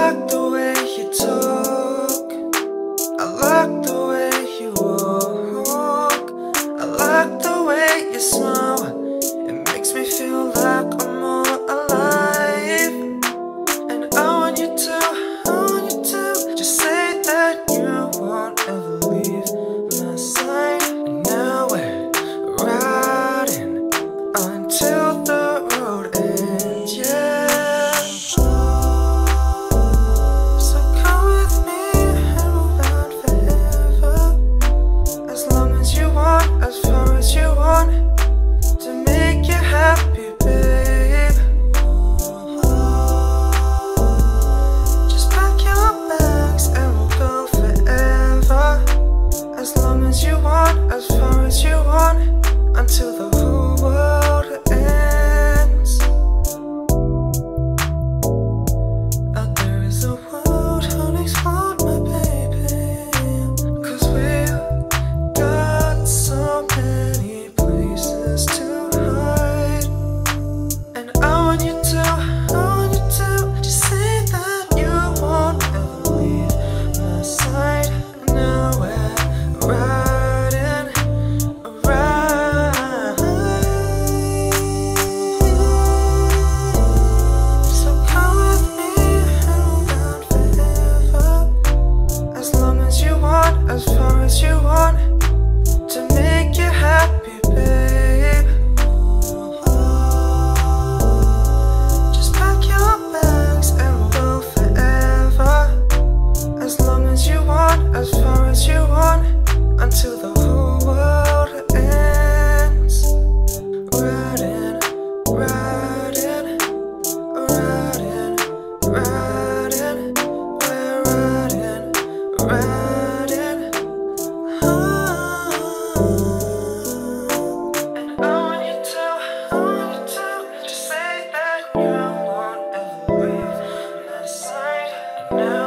like the way you talk, I like the way you walk, I like the way you smile. It makes me feel like I'm more alive. And I want you to just say that you won't ever leave my side. And now we're riding until the road ends, yeah. So come with me and we'll ride forever, as long as you want, as far as you want, to make you happy, babe. Just pack your bags and we'll go forever, as long as you want, as far as you want, until the whole world ends. Out there is a world unexplored, my baby, 'cause we've got so many places to hide. And I want you to just say that you won't ever leave my side. Now we're riding around. So come with me and we'll ride forever, as long as you want, as far as you want, to make you happy, babe. Just pack your bags and we'll go forever, as long as you want, as far as you want, until the whole world ends. Riding, riding, riding, riding, we're riding, riding. And I want you to just say that you won't ever leave my side. Now